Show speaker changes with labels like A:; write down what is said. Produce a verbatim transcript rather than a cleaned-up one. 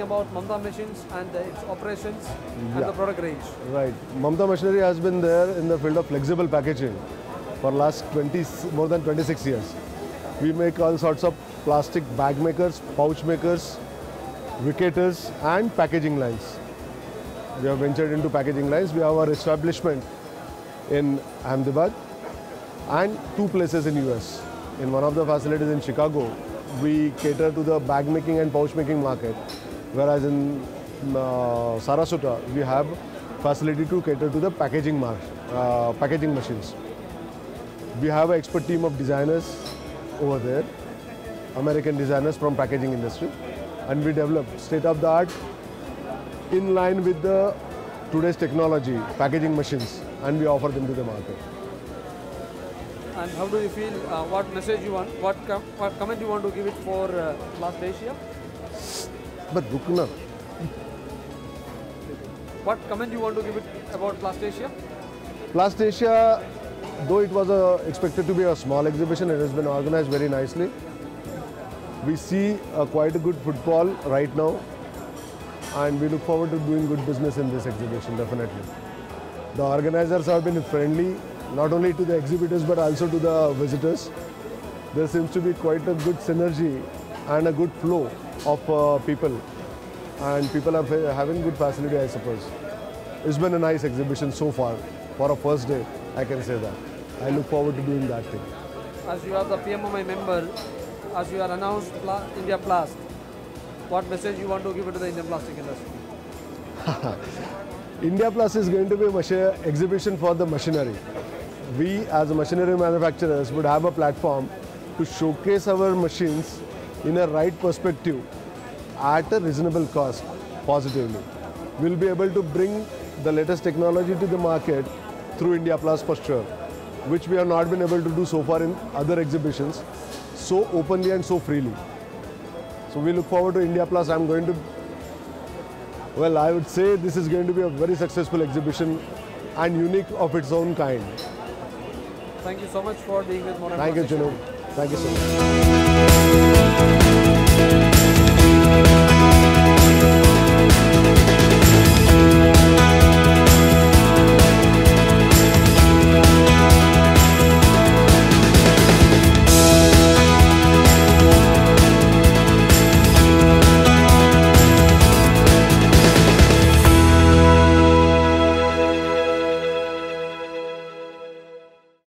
A: about Mamata machines and uh, its operations and
B: Yeah.
A: the product range.
B: Right. Mamata machinery has been there in the field of flexible packaging for last twenty, more than twenty-six years. We make all sorts of plastic bag makers, pouch makers, wicketers and packaging lines. We have ventured into packaging lines. We have our establishment in Ahmedabad and two places in U S. In one of the facilities in Chicago, we cater to the bag making and pouch making market, whereas in uh, Sarasota, we have facility to cater to the packaging, mar uh, packaging machines. We have an expert team of designers over there, American designers from packaging industry, and we develop state-of-the-art in line with the today's technology, packaging machines, and we offer them to the market.
A: And how do you feel, uh, what message you want, what, com what comment you want to give it for uh, Plast Asia?
B: But Rukna.
A: What comment you want to give it about Plast Asia?
B: Plast Asia, though it was uh, expected to be a small exhibition, it has been organized very nicely. We see uh, quite a good footfall right now, and we look forward to doing good business in this exhibition, definitely. The organizers have been friendly, not only to the exhibitors but also to the visitors. There seems to be quite a good synergy and a good flow of uh, people, and people are having good facility, I suppose. It's been a nice exhibition so far. For a first day, I can say that. I look forward to doing that thing.
A: As you are the P M O I member, as you are announced Pla India Plast, what message you want to give it to the Indian plastic industry?
B: India Plus is going to be an exhibition for the machinery. We as machinery manufacturers would have a platform to showcase our machines in a right perspective at a reasonable cost positively. We'll be able to bring the latest technology to the market through India Plus for sure, which we have not been able to do so far in other exhibitions so openly and so freely. So we look forward to India Plus. I'm going to Well, I would say this is going to be a very successful exhibition and unique of its own kind.
A: Thank you so much for being with Modern
B: Thank you,
A: Plastics.
B: Ginu. Thank you so much.